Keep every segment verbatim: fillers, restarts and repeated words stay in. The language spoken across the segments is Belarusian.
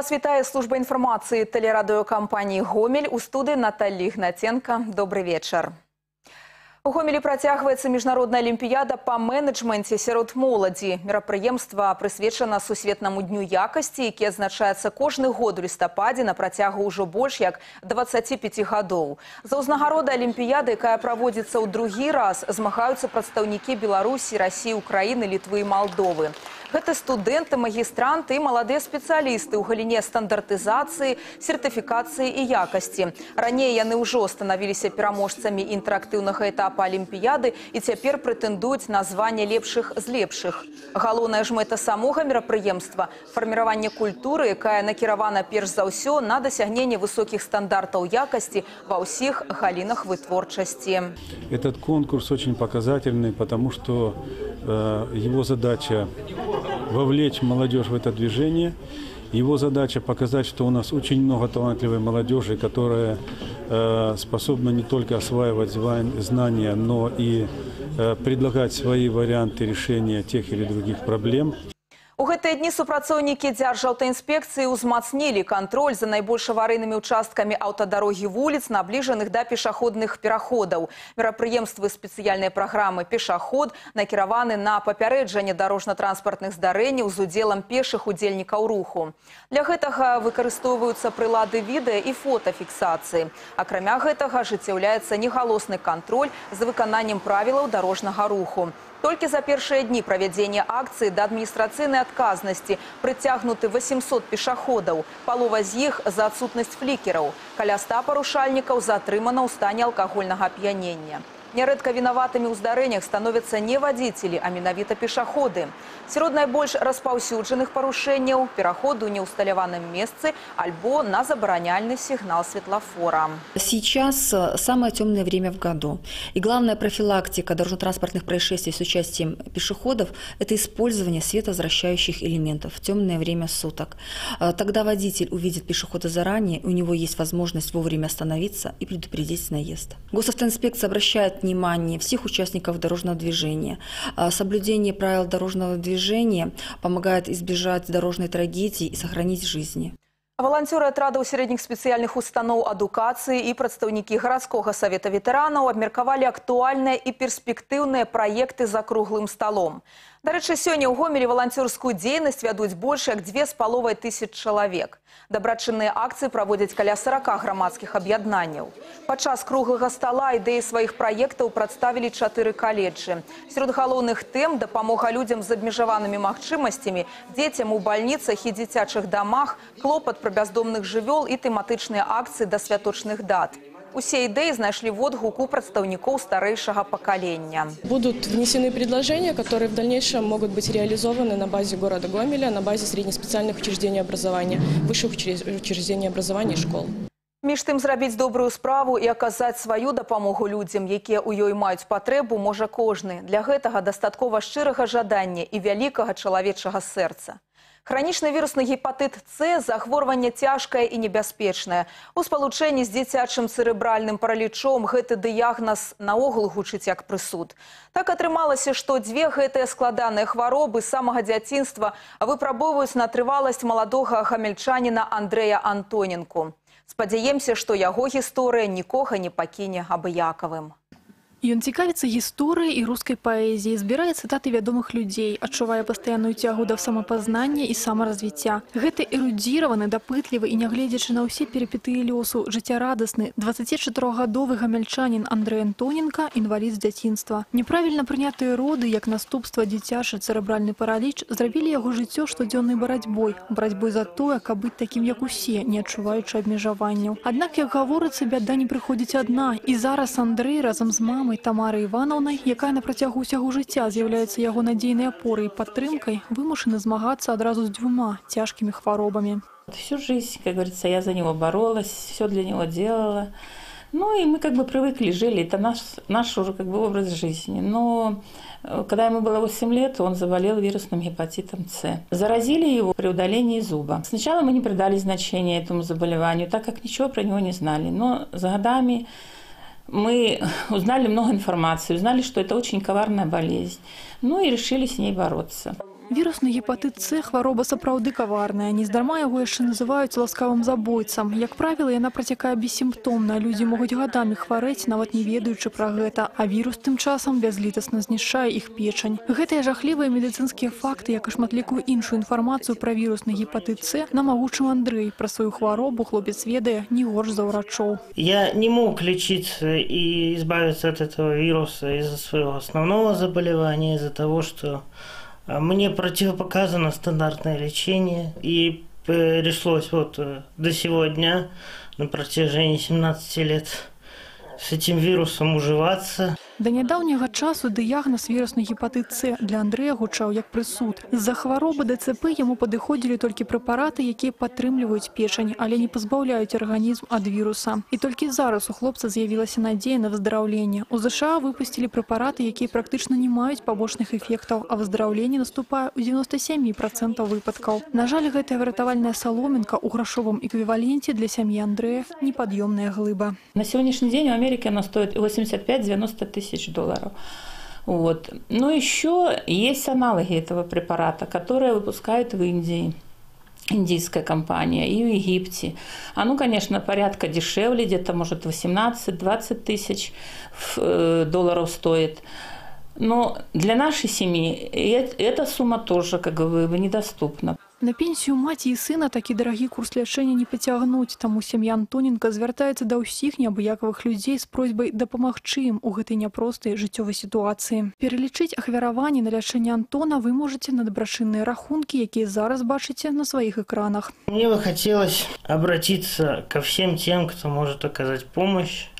Вас вітає служба інформації телерадіокампанії «Гомель». У студії Наталія Ігнатенко. Добрий вечір. У Гомелі працягваецца міжнародная алімпіяда па менеджменце сярод моладзі. Мерапрыемства прысвечана сусветнаму дню якасці, які адзначаецца кожны год у лістападзе на працягу ўжо больш як дваццаці пяці гадоў. За ўзнагароды алімпіяды, якая праводзіцца ў другі раз, змагаюцца прадстаўнікі Беларусі, Расіі, Украіны, Літвы і Малдовы. Гэта студэнты, магістранты і маладыя спецыялісты ў галіне стандартызацыі, сертыфікацыі і якасці. Раней яны ўжо станавіліся пераможцамі інтэрактыўнага этапа алімпіяды і цяпер прэтэндуюць на званне лепшых з лепшых. Галоўная ж мэта самога мерапрыемства – фарміраванне культуры, якая накіравана перш за ўсё на дасягненне высокіх стандартаў якасці ва ўсіх галінах вытворчасці. Этот конкурс очень показательный, потому что э, его задача вовлечь молодежь в это движение. Его задача показать, что у нас очень много талантливой молодежи, которая э, способна не только осваивать знания, но и э, предлагать свои варианты решения тех или других проблем. У гэтыя дні супрацоўнікі Дзяржаўтаінспекцыі ўзмацнілі кантроль за найбольш аварыйнымі участкамі аўтадарогі вуліц, набліжаных да пешаходных пераходаў. Мерапрыемствы спецыяльнай праграмы «Пешаход» накіраваны на папярэджанне дарожна-транспартных здарэнняў з удзелам пешых удзельнікаў руху. Для гэтага выкарыстоўваюцца прылады відэа і фотафіксацыі. Акрамя гэтага ажыццяўляецца негалосны кантроль за выкананнем правілаў дарожнага руху. Толькі за першыя дні правядзення акцыі да адміністрацыйнай адказнасці прыцягнуты восемьсот пешаходаў, палова з іх за адсутнасць флікераў. Каля ста парушальнікаў затрымана ў стане алкагольнага ап'янення. Нярэдка вінаватымі ў здарэннях становяцца не вадзіцелі, а менавіта пешаходы. Сярод найбольш распаўсюджаных парушэнняў – пераходу ў неўсталяваным месцы альбо на забараняльны сігнал светлофора. Сейчас самое темное время в году. И главная профилактика дорожно-транспортных происшествий с участием пешеходов – это использование световозвращающих элементов в темное время суток. Тогда водитель увидит пешехода заранее, у него есть возможность вовремя остановиться и предупредить наезд. Госавтоинспекция обращает внимание всех участников дорожного движения. Соблюдение правил дорожного движения помогает избежать дорожной трагедии и сохранить жизни. Валанцёры атрадаў сярэдніх спецыяльных устаноў адукацыі і прадстаўнікі гарадскога савета ветэранаў абмеркавалі актуальныя і перспектыўныя праекты за круглым сталом. Дарэчы, сёння ў Гомелі валанцёрскую дзейнасць вядуць больш як дзве з паловай тысяч чалавек. Дабрачынныя акцыі праводзяць каля сарака грамадскіх аб'яднанняў. Падчас круглага стала ідэі сваіх праектаў прадставілі чатыры каледжы. Сярод галоўных тэм – дапамога людзям з абмежаванымі магчымасцямі, дзецям у бальніцах і дзіцячых дамах, клопат пра бяздомных жывёл і тэматычныя акцыі да святочных дат. Усе ідэі знайшлі водгук у прадстаўнікоў старэйшага пакалення. Будут внесены предложения, которые в дальнейшем могут быть реализованы на базе города Гомеля, на базе среднеспециальных учреждений образования, высших учреждений образования и школ. Між тым, зрабіць добрую справу і аказаць сваю дапамогу людзям, якія ў ёй маюць патрэбу, можа кожны. Для гэтага дастаткова шчырага жадання і вялікага чалавечага сэрца. Хранічны вірусны гепатыт С – захворванне цяжкае і небяспечнае. У спалучэнні з дзіцячым цэрэбральным паралічом гэты дыягназ наогул гучыць як прысуд. Так атрымалася, што дзве гэтыя складаныя хваробы з самага дзяцінства выпрабоўваюць на трываласць маладога гамельчаніна Андрэя Антоненку. Спадзяемся, што яго гісторыя нікога не пакіне абыякавым. Ён цікавіцца гісторыяй і рускай паэзіяй, збірае цытаты вядомых людзей, адчувае пастаянную цягу да самапазнання і самаразвіцця. Гэты эрудзіраваны, дапытлівы і, нягледзячы на ўсе перыпетыі лёсу, жыццярадасны дваццацічатырохгадовы гамяльчанін Андрэй Антоненка – інвалід з дзяцінства. Няправільна прынятыя роды, як наступства дзіцячы цэрэбральны параліч, зрабілі яго жыццё штодзённай барацьбой. Барацьбой за тое, каб быць такім, як усе, не адчуваючы абмежаванняў. Аднак, як гаворыцца, бяда не прыходзіць адна. І зараз Андрэй разам з мамай Тамарай Івановнай, якая на працягу ўсяго жыцця з'яўляецца яго надзейнай апорай і падтрымкай, вымушаны змагацца адразу з дзвюма цяжкімі хваробамі. Всю жизнь, как говорится, я за него боролась, все для него делала. Ну и мы как бы привыкли, жили, это наш, наш уже как бы образ жизни. Но когда ему было восемь лет, он заболел вирусным гепатитом С. Заразили его при удалении зуба. Сначала мы не придали значения этому заболеванию, так как ничего про него не знали. Но с годами мы узнали много информации, узнали, что это очень коварная болезнь. Ну и решили с ней бороться. Вірусны гепатыт С – хвароба сапраўды каварная. Нездарма яго яшчэ называюць ласкавым забойцам. Як правіла, яна працякае бессімптомна. Людзі могуць гадамі хварэць, нават не ведаючы пра гэта. А вірус тым часам бязлітасна знішчае іх печань. Гэтыя жахлівыя медыцынскія факты, як і шматлікую іншую інфармацыю пра вірусны гепатыт С, нам агучыў Андрэй. Пра сваю хваробу хлопец ведае не горш за ўрачоў. Я не мог лечиться и избавиться от этого вируса из-за своего основного заболевания, из-за того, что мне противопоказано стандартное лечение. И пришлось вот до сего дня на протяжении семнадцати лет с этим вирусом уживаться. Да нядаўняга часу дыягназ вірусны гепатыт С для Андрэя гучаў як прысуд. З-за хваробы Д Ц П яму падыходзілі толькі прэпараты, якія падтрымліваюць печань, але не пазбаўляюць арганізм ад віруса. І толькі зараз у хлопца з'явілася надзея на выздараўленне. У З Ш А выпусцілі прэпараты, якія практычна не маюць пабочных эфектаў, а выздараўленне наступае ў дзевяноста сямі працэнтах выпадкаў. На жаль, гэтая выратавальная саломінка ў грашовым эквіваленце для сям'і Андрэя непад'ёмная глыба. На сегодняшний день в Америке она стоит восемьдесят пять — девяносто тысяч долларов. Вот. Но еще есть аналоги этого препарата, которые выпускают в Индии, индийская компания, и в Египте. Оно, конечно, порядка дешевле, где-то может восемнадцать — двадцать тысяч долларов стоит. Но для нашей семьи эта сумма тоже как бы недоступна. На пенсію маці і сына такі дарагі курс лячэння не пацягнуць, таму сям'я Антоненка звяртаецца да ўсіх неабыякавых людзей з просьбай дапамагчы ім у гэтай няпростай жыццёвай сітуацыі. Пералічыць ахвяраванні на лячэнне Антона вы можаце на дабрачынныя рахункі, якія зараз бачыце на сваіх экранах. Мне бы хотелось обратиться ко всем тем, кто может оказать помощь,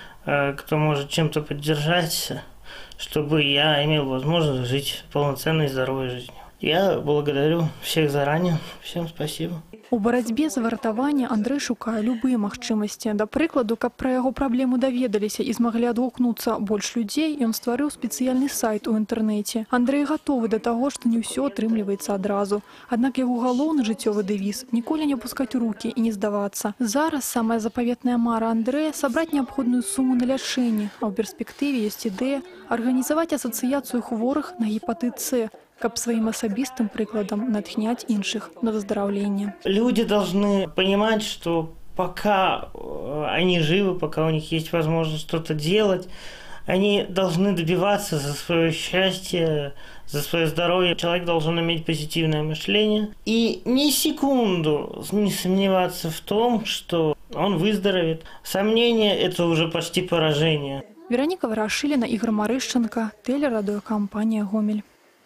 кто может чем-то поддержать, чтобы я имел возможность жить полноценной и здоровой жизнью. Я благодарю всех заранее. Всем спасибо. У барацьбе за выратаванне Андрэй шукае любыя магчымасці. Да прыкладу, каб пра яго праблему даведаліся і змаглі адгукнуцца больш людзей, ён стварыў спецыяльны сайт у інтэрнэце. Андрэй гатовы да таго, што не ўсё атрымліваецца адразу. Аднак яго галоўны жыццёвы дэвіз – ніколі не апускаць рукі і не здавацца. Зараз самая запаветная мара Андрэя – сабраць неабходную суму на лячэнне, а ў перспектыве ёсць ідэя арганізаваць асацыяцыю хворых на гепатыт С, каб своим особистым прикладом натхнять інших на выздоровление. Люди должны понимать, что пока они живы, пока у них есть возможность что-то делать, они должны добиваться за свое счастье, за свое здоровье. Человек должен иметь позитивное мышление и ни секунду не сомневаться в том, что он выздоровеет. Сомнение – это уже почти поражение. Вероника Ворошилина, Игорь Марыщенко, телерадиокомпания «Гомель».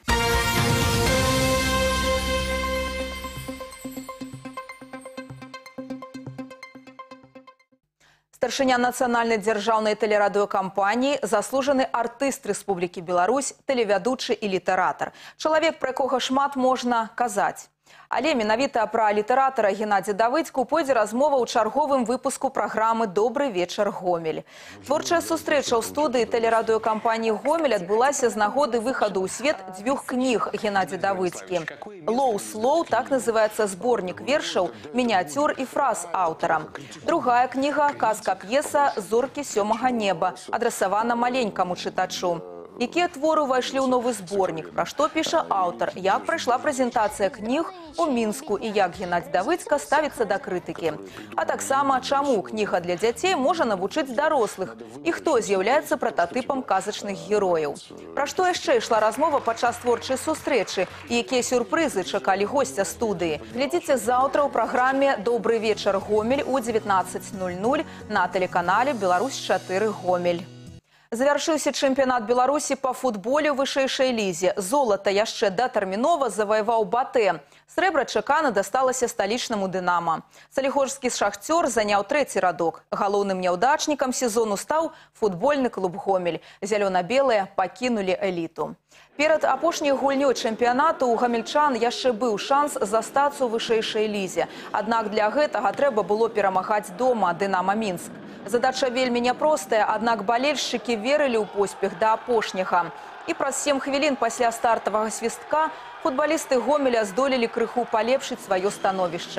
Старшыня нацыянальнай дзяржаўнай тэлерадыёкампаніі, заслужаны артыст Рэспублікі Беларусь, тэлевядучы і літаратар. Чалавек, пра якога шмат можна казаць. Але менавіта пра літаратара Геннадзя Давыдзьку пойдзе размова ў чарговым выпуску праграмы «Добры вечар, Гомель». Творчая сустрэча ў студыі тэлерадыёкампаніі «Гомель» адбылася з нагоды выхаду ў свет дзвюх кніг Геннадзя Давыдзькі. «Лоу Слоу» – так называецца зборнік вершаў, мініяцюр і фраз аўтара. Другая кніга – казка-п'еса «Зоркі сёмага неба», адрасавана маленькаму чытачу. Якія творы ўвайшлі ў новы зборнік, пра што піша аўтар, як прайшла прэзентацыя кніг у Мінску і як Геннадзь Давыдзька ставіцца да крытыкі. А таксама, чаму кніга для дзяцей можа навучыць дарослых і хто з'яўляецца прататыпам казачных герояў. Пра што яшчэ ішла размова падчас творчай сустрэчы і якія сюрпрызы чакалі госця студыі. Глядзіце заўтра ў праграме «Добры вечар, Гомель» у дзевятнаццаць нуль нуль на тэлеканале «Беларусь чатыры Гомель». Завяршыўся чэмпіянат Беларусі па футболе ў вышэйшай лізе. Золата яшчэ датэрмінова заваяваў «Батэ». Срэбра чакана дасталася сталічнаму «Дынама». Салігорскі «Шахцёр» заняў трэці радок. Галоўным няўдачнікам сезону стаў футбольны клуб «Гомель». Зялёна-белыя пакінулі эліту. Перад апошняй гульнёй чэмпіянату у гамельчан яшчэ быў шанс застацца ў вышэйшай лізе. Аднак для гэтага трэба было перамагаць дома «Дынама Мінск». Задача вельмі няпростая, аднак балельшчыкі верылі ў поспех да апошняга. І праз сем хвілін пасля стартавага свістка футбалісты Гомеля здолелі крыху палепшыць сваё становішча.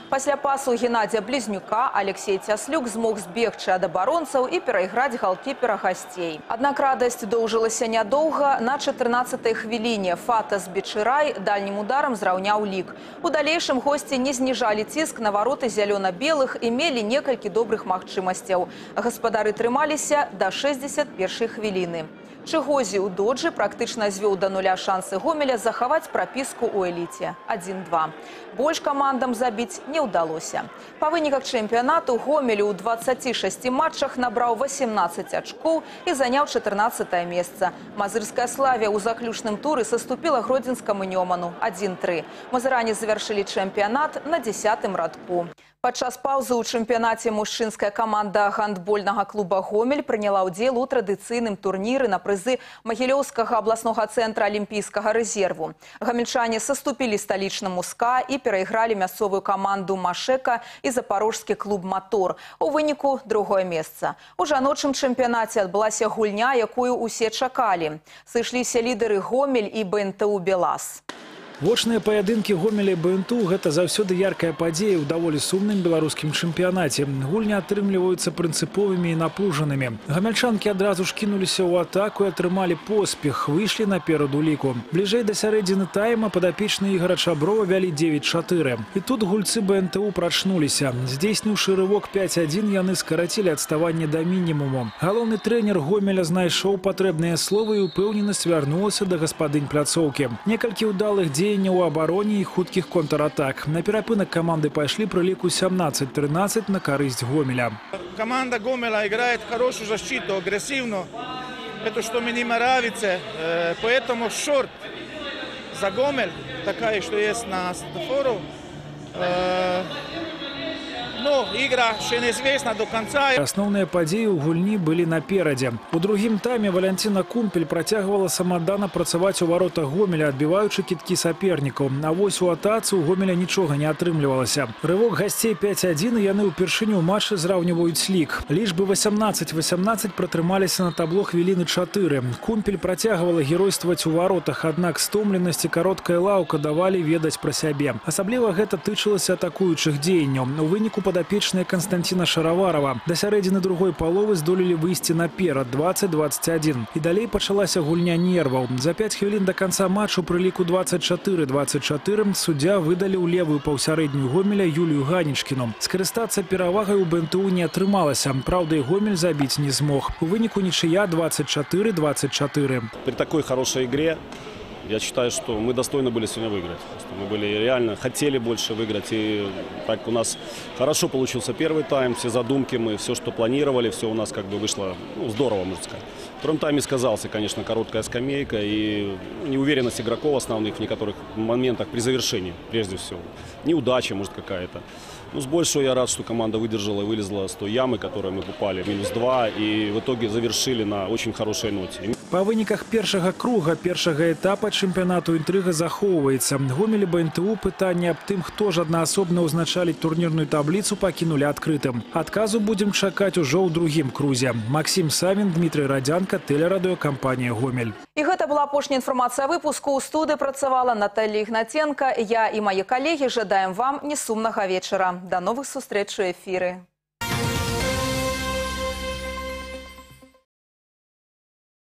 Пасля пасу Геннадия Близнюка Алексей Цяслюк змог збегчы ад абаронцаў і перайграць галкіпера гасцей. Аднак радасць доўжылася нядоўга. На чатырнаццатай хвіліне Фатас Бичырай дальнім ударам зраўняў лік. У далейшым госці не зніжалі ціск на вароты зялёна-белых і мелі некалькі добрых магчымасцяў. Гаспадары трымаліся да шэсцьдзесят першай хвіліны. Чыгозі ў доджы практычна звёў да нуля шансы Гомеля захаваць прапіску ў эліце адзін-два. Больш камандам забіць не ўдалося. Па выніках чэмпіянату Гомель у дваццаці шасці матчах набраў васемнаццаць ачкоў і заняў чатырнаццатае месца. Мазырская Славія ў заключным туры саступіла гродзенскаму Нёману адзін-тры. Мазыране завяршылі чэмпіянат на дзясятым радку. Падчас паўзы ў чэмпіянаце мужчынская каманда гандбольнага клуба «Гомель» прыняла ўдзел у традыцыйным турніры на прызы Магілёўскага абласнога цэнтра алімпійскага рэзерву. Гамельчане саступілі сталічнаму «СКА» і перайгралі мясцовую каманду «Машэка» і запорожскі клуб «Матор». У выніку другое месца. У жаночым чэмпіянаце адбылася гульня, якую ўсе чакалі. Сышліся лідары «Гомель» і БНТУ «Белас». Вочныя паядынкі Гомеля і БНТУ – гэта заўсёды яркая падзея ў даволі сумным беларускім чэмпіянаце. Гульні атрымліваюцца прынцыповымі і напружанымі. Гамяльчанкі адразу ж кінуліся ў атаку і атрымалі поспех, выйшлі наперад у ліку. Бліжэй да сярэдзіны тайма падапечныя Ігара Чаброва вялі дзевяць-чатыры. І тут гульцы БНТУ прачнуліся. Здзейсніўшы рывок пяць адзін, яны скарацілі адставанне да мінімуму. Галоўны трэнер Гомеля знайшоў патрэбныя словы і упэўненасць вярнулася да гаспадынь пляцоўкі. Некалькі ўдалых дзеянняў у абароне і хуткіх контратак. На перапынак команды пайшлі пры ліку сямнаццаць трынаццаць на карысць Гомеля. Команда Гомеля играет хорошую защиту, агрессивно. Это что мне нравится. Поэтому шорт за Гомель, такая, что есть на светофору. Но игра ще неизвестна до конца. Асноўныя падзеі ў гульні былі наперадзе. У другім тайме Валянціна Кумпель працягвала самадана працаваць у варотах Гомеля, адбіваючы кідкі сапернікаў. А вось у атацы у Гомеля нічога не атрымлівалася. Рывок гасцей пяць адзін, і яны ўпершыню ў матчы зраўніваюць лік. Лічбы васямнаццаць васямнаццаць пратрымаліся на табло хвіліны чатыры. Кумпель працягвала геройстваваць у варотах, аднак стомленасць і кароткая лаўка давалі ведаць пра сябе. Асабліва гэта тычылася атакуючых дзеянняў. У выніку падапечныя Константина Шараварова да сярэдзіны другой паловы здолелі выйсці наперад дваццаць дваццаць адзін. І далей пачалася гульня нерваў. За пяць хвілін да канца матчу пры ліку дваццаць чатыры дваццаць чатыры суддзя выдаліў левую паўсярэднюю Гомеля Юлію Ганечкіну. Скарыстацца перавагай у БНТУ не атрымалася. Праўда, і Гомель забіць не змог. У выніку нічыя дваццаць чатыры дваццаць чатыры. При такой хорошей игре я считаю, что мы достойны были сегодня выиграть. Просто мы были реально, хотели больше выиграть. И так у нас хорошо получился первый тайм, все задумки, мы все, что планировали, все у нас как бы вышло ну, здорово, можно сказать. В втором тайме сказался, конечно, короткая скамейка и неуверенность игроков основных в некоторых моментах при завершении, прежде всего. Неудача, может, какая-то. Ну, с большего я рад, что команда выдержала и вылезла с той ямы, в которой мы попали, минус два, и в итоге завершили на очень хорошей ноте. Па выніках першага круга, першага этапа чэмпіянату інтрыга захоўваецца. Гомель і БНТУ пытанне аб тым, хто ж аднаасобна ўзначаліць турнірную табліцу, пакінулі адкрытым. Адказу будзем чакаць ужо ў другім крузе. Максим Савін, Дмитрий Радзянка, тэлерадыёкампанія «Гомель». І гэта была апошняя інфармацыя выпуску. У студыі працавала Наталья Ігнаценка. Я і мае калегі жадаем вам несумнага вечара. До новых сустрэч у эфіры.